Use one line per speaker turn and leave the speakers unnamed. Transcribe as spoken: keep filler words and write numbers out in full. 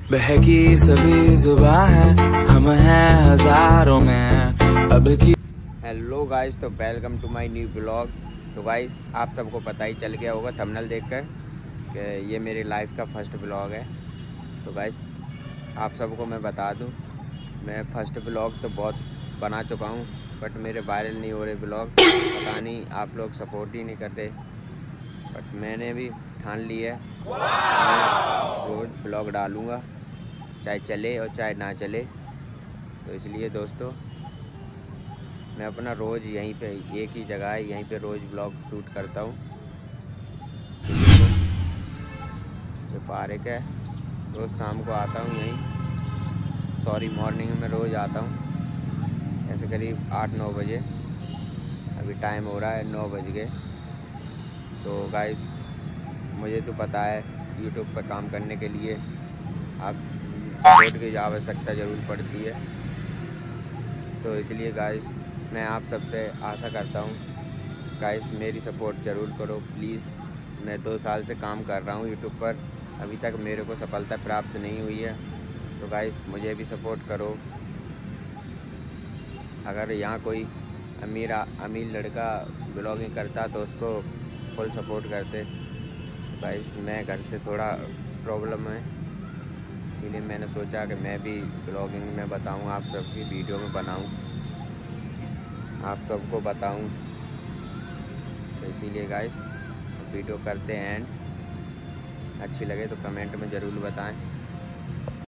बहकी सभी जुबां है, हम हैं हजारों में अब की।
हेलो गाइस, तो welcome to my new blog. तो गाइस, आप सबको पता ही चल गया होगा थंबनेल देखकर कि ये मेरी लाइफ का फर्स्ट ब्लॉग है। तो गाइस, आप सबको मैं बता दूं, मैं फर्स्ट ब्लॉग तो बहुत बना चुका हूं, बट मेरे वायरल नहीं हो रहे ब्लॉग। पता नहीं, आप लोग सपोर्ट ही नहीं करते। बट मैंने भी ठान ली है, मैं रोज़ ब्लॉग डालूँगा, चाहे चले और चाहे ना चले। तो इसलिए दोस्तों, मैं अपना रोज़ यहीं पे एक ही जगह है, यहीं पे रोज़ ब्लॉग शूट करता हूँ। तो पार्क है, रोज़ शाम को आता हूँ यहीं, सॉरी मॉर्निंग में रोज़ आता हूँ, ऐसे करीब आठ नौ बजे। अभी टाइम हो रहा है नौ बज गए। तो गाइस, मुझे तो पता है यूट्यूब पर काम करने के लिए आप सपोर्ट की आवश्यकता ज़रूर पड़ती है। तो इसलिए गाइस, मैं आप सबसे आशा करता हूँ गाइस, मेरी सपोर्ट ज़रूर करो प्लीज़। मैं दो साल से काम कर रहा हूँ यूट्यूब पर, अभी तक मेरे को सफलता प्राप्त नहीं हुई है। तो गाइस, मुझे भी सपोर्ट करो। अगर यहाँ कोई अमीर अमीर लड़का ब्लॉगिंग करता तो उसको फुल सपोर्ट करते। गाइस, मैं घर से थोड़ा प्रॉब्लम है, इसीलिए मैंने सोचा कि मैं भी ब्लॉगिंग में बताऊं, आप सबकी वीडियो में बनाऊं, आप सबको बताऊं। तो इसीलिए गाइस, वीडियो करते हैं एंड अच्छी लगे तो कमेंट में ज़रूर बताएं।